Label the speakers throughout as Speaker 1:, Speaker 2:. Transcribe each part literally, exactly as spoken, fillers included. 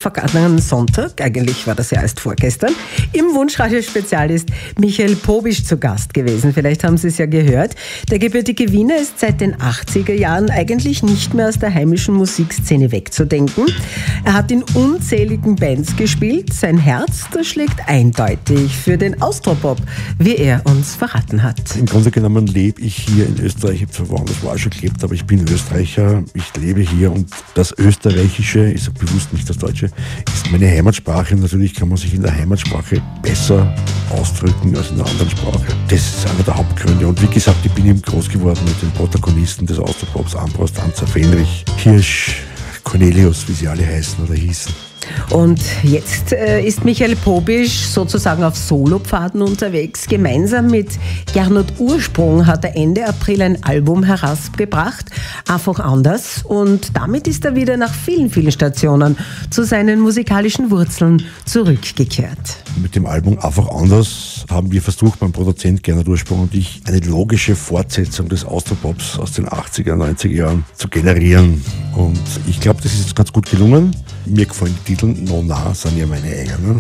Speaker 1: Vergangenen Sonntag, eigentlich war das ja erst vorgestern, im Wunschradio-Spezial ist Michael Pobisch zu Gast gewesen. Vielleicht haben Sie es ja gehört. Der gebürtige Wiener ist seit den achtziger Jahren eigentlich nicht mehr aus der heimischen Musikszene wegzudenken. Er hat in unzähligen Bands gespielt. Sein Herz, das schlägt eindeutig für den Austropop, wie er uns verraten hat.
Speaker 2: Im Grunde genommen lebe ich hier in Österreich. Ich habe zwar woanders war schon gelebt, aber ich bin Österreicher. Ich lebe hier und das Österreichische, ich sage bewusst nicht das Deutsche, ist meine Heimatsprache. Natürlich kann man sich in der Heimatsprache besser ausdrücken als in einer anderen Sprache. Das ist einer der Hauptgründe. Und wie gesagt, ich bin eben groß geworden mit den Protagonisten des Austropops, Ambros, Danzer, Fenrich, Hirsch, Cornelius, wie sie alle heißen oder hießen.
Speaker 1: Und jetzt äh, ist Michael Pobisch sozusagen auf Solopfaden unterwegs. Gemeinsam mit Gernot Ursprung hat er Ende April ein Album herausgebracht, einfach anders. Und damit ist er wieder nach vielen, vielen Stationen zu seinen musikalischen Wurzeln zurückgekehrt.
Speaker 2: Mit dem Album Einfach anders haben wir versucht, mein Produzent Gernot Ursprung und ich, eine logische Fortsetzung des Austropops aus den achtziger, neunziger Jahren zu generieren. Und ich glaube, das ist ganz gut gelungen. Mir gefallen die Titel, no, na, sind ja meine eigenen.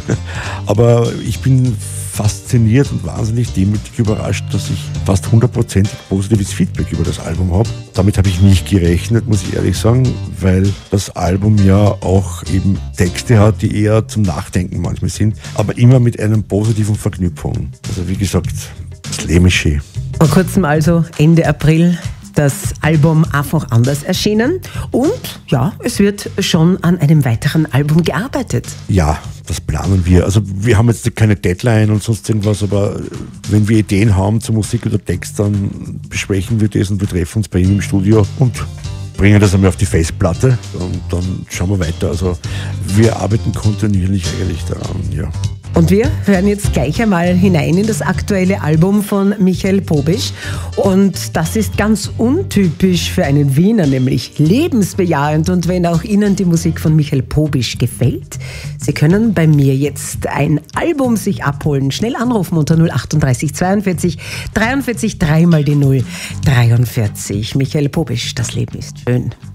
Speaker 2: Aber ich bin fasziniert und wahnsinnig demütig überrascht, dass ich fast hundertprozentig positives Feedback über das Album habe. Damit habe ich nicht gerechnet, muss ich ehrlich sagen, weil das Album ja auch eben Texte hat, die eher zum Nachdenken manchmal sind, aber immer mit einer positiven Verknüpfung. Also wie gesagt, das Leben ist schön.
Speaker 1: Vor kurzem also, Ende April, das Album Einfach anders erschienen und ja, es wird schon an einem weiteren Album gearbeitet.
Speaker 2: Ja, das planen wir. Also wir haben jetzt keine Deadline und sonst irgendwas, aber wenn wir Ideen haben zur Musik oder Text, dann besprechen wir das und wir treffen uns bei ihm im Studio und bringen das einmal auf die Festplatte und dann schauen wir weiter. Also wir arbeiten kontinuierlich eigentlich daran, ja.
Speaker 1: Und wir hören jetzt gleich einmal hinein in das aktuelle Album von Michael Pobisch. Und das ist ganz untypisch für einen Wiener, nämlich lebensbejahend. Und wenn auch Ihnen die Musik von Michael Pobisch gefällt, Sie können bei mir jetzt ein Album sich abholen. Schnell anrufen unter null achtunddreißig zweiundvierzig dreiundvierzig, dreimal die null dreiundvierzig. Michael Pobisch, das Leben ist schön.